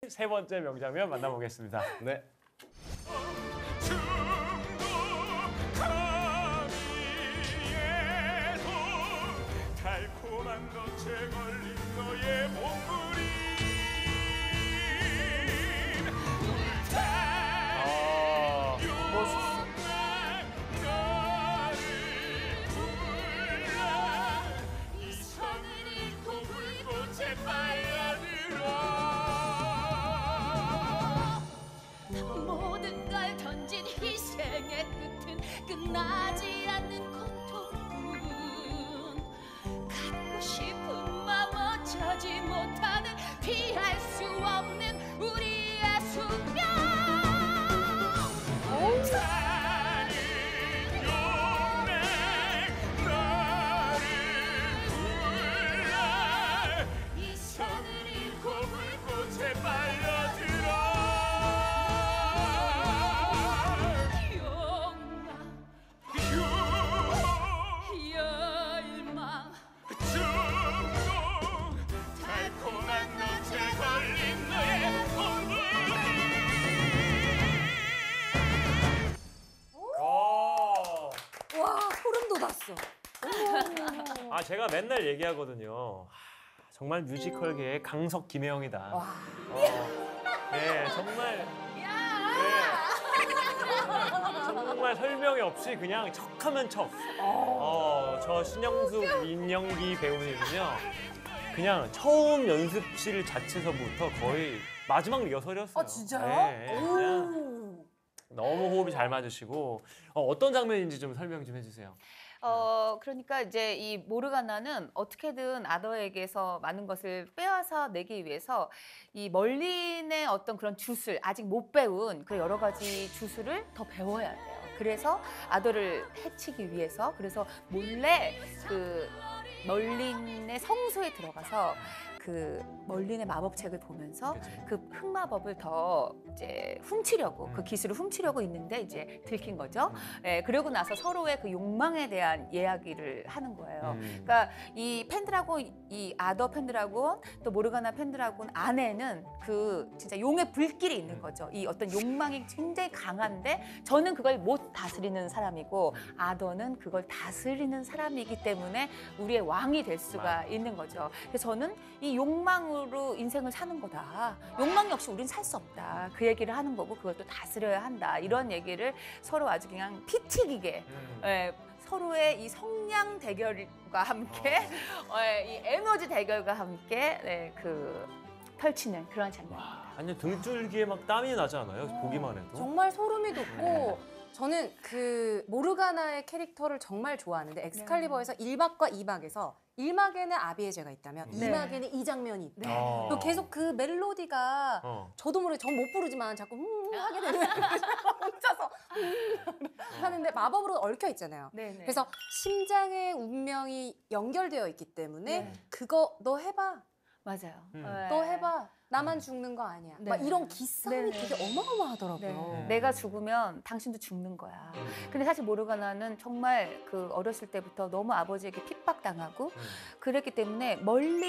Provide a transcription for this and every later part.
세 번째 명장면 만나보겠습니다. 네. 달콤한 덫에 걸린 너의 몸부림 멋있어. 너를 불러 이 선을 잃고 불꽃에 빨려들어 모든 걸 던진 희생의 끝은 끝나지 않는 고통뿐 갖고 싶은 마음 어쩌지 못하는 피할 수 없는 우리의 숙명 다른 용맹 너를 불러 이 선을 잃고 불꽃에 빨려들어 욕망 열망 중독 달콤한 덫에 걸린 너의 몸부림 와 소름 돋았어. 아 제가 맨날 얘기하거든요. 정말 뮤지컬계의 강석 김혜영이다. 네, 정말. 정말 설명이 없이 그냥 척하면 척. 저 신영숙 민영기 배우님은요. 그냥 처음 연습실 자체서부터 거의 마지막 리허설이었어요. 아 진짜요? 네, 그냥 오. 너무 호흡이 잘 맞으시고 어떤 장면인지 좀 설명 좀 해주세요. 그러니까 이제 이 모르가나는 어떻게든 아더에게서 많은 것을 빼앗아 내기 위해서 이 멀린의 어떤 그런 주술, 아직 못 배운 그 여러 가지 주술을 더 배워야 돼요. 그래서 아더를 해치기 위해서 그래서 몰래 그 멀린의 성소에 들어가서 그 멀린의 마법책을 보면서 그 흑마법을 더 이제 훔치려고 그 기술을 훔치려고 있는데 이제 들킨 거죠. 예, 그러고 나서 서로의 그 욕망에 대한 이야기를 하는 거예요. 그러니까 이 펜드라곤, 이 아더 펜드라곤 또 모르가나 펜드라곤 안에는 그 진짜 용의 불길이 있는 거죠. 이 어떤 욕망이 굉장히 강한데 저는 그걸 못 다스리는 사람이고 아더는 그걸 다스리는 사람이기 때문에 우리의 왕이 될 수가 있는 거죠. 그래서 저는 이 욕망으로 인생을 사는 거다. 욕망이 없이 우린 살 수 없다. 그 얘기를 하는 거고 그걸 또 다스려야 한다. 이런 얘기를 서로 아주 그냥 피 튀기게 서로의 이 성량 대결과 함께 이 에너지 대결과 함께 그 펼치는 그런 장면입니다. 아니 등줄기에 막 땀이 나지 않아요? 보기만 해도. 정말 소름이 돋고 저는 그 모르가나의 캐릭터를 정말 좋아하는데 엑스칼리버에서 1막과 2막에서 1막에는 아비에제가 있다면 2막에는 이 장면이 있다. 또 계속 그 멜로디가 저도 모르게 전 못 부르지만 자꾸 하게 되는 혼자서 하는데 마법으로 얽혀 있잖아요. 그래서 심장의 운명이 연결되어 있기 때문에 그거 너 해봐. 맞아요. 너 해봐. 나만 죽는 거 아니야. 막 이런 기싸움이 되게 어마어마하더라고요. 내가 죽으면 당신도 죽는 거야. 근데 사실 모르가나는 정말 그 어렸을 때부터 너무 아버지에게 핍박당하고 그랬기 때문에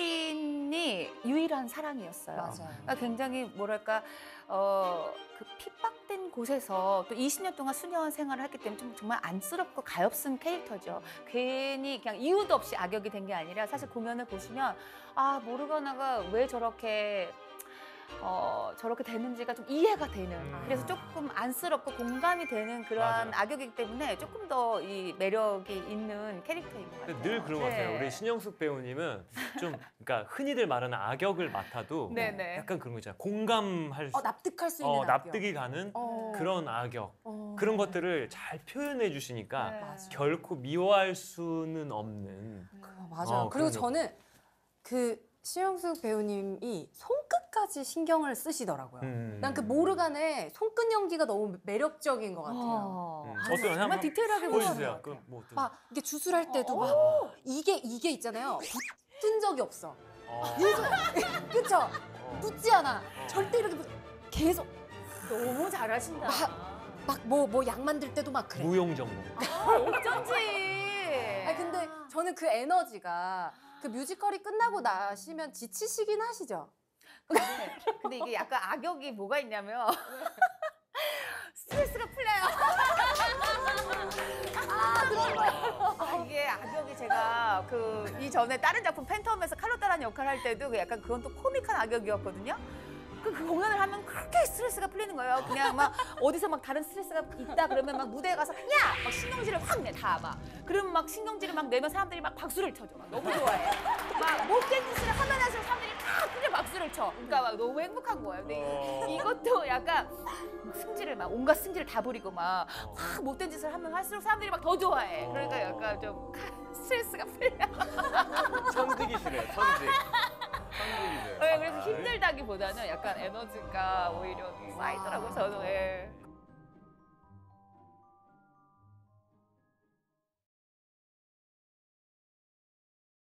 멀린이 유일한 사랑이었어요. 맞아요. 그러니까 굉장히 뭐랄까 그 핍박된 곳에서 또 20년 동안 수녀원 생활을 했기 때문에 좀 정말 안쓰럽고 가엾은 캐릭터죠. 괜히 그냥 이유도 없이 악역이 된 게 아니라 사실 공연을 보시면 아 모르가나가 왜 저렇게 저렇게 되는지가 좀 이해가 되는 그래서 조금 안쓰럽고 공감이 되는 그러한 악역이기 때문에 조금 더 이 매력이 있는 캐릭터인 것 같아요. 늘 그런 것 같아요. 우리 신영숙 배우님은 좀 그러니까 흔히들 말하는 악역을 맡아도 약간 그런 거 있잖아요. 공감할 수 납득할 수 있는 악역. 납득이 가는 그런 악역 그런 것들을 잘 표현해 주시니까 결코 미워할 수는 없는 맞아요. 그리고 저는 그 신영숙 배우님이 손끝까지 신경을 쓰시더라고요. 난 그 모르간의 손끝 연기가 너무 매력적인 것 같아요. 어떤 정말 디테일하게 보여주세요. 막 이게 주술할 때도 막 이게 있잖아요. 붙은 적이 없어. 그쵸? 붙지 않아. 절대 이렇게 계속 너무 잘하신다. 막 뭐 약 만들 때도 막 그래. 무용정보. 어쩐지. 아니 근데 저는 그 에너지가 그 뮤지컬이 끝나고 나시면 지치시긴 하시죠? 근데 이게 약간 악역이 뭐가 있냐면 스트레스가 풀려요. 이게 악역이 제가 그 이전에 다른 작품 팬텀에서 칼로따라는 역할을 할 때도 약간 그건 또 코믹한 악역이었거든요. 그 공연을 하면 그렇게 스트레스가 풀리는 거예요. 그냥 막 어디서 막 다른 스트레스가 있다 그러면 막 무대에 가서 야! 막 신경질을 확 내, 다 막. 그러면 막 신경질을 막 내면 사람들이 막 박수를 쳐줘. 막 너무 좋아해. 막 못된 짓을 하면 할수록 사람들이 막 그냥 박수를 쳐. 그러니까 막 너무 행복한 거예요. 근데 이것도 약간 승질을 막 온갖 승질을 다 부리고 막 못된 짓을 하면 할수록 사람들이 막 더 좋아해. 그러니까 약간 좀 스트레스가 풀려. 천직이시래요, 천직. 천직이세요. 네, 그래서 힘들다기보다는 약간 에너지가 오히려 쌓이더라고요, 저는. 예.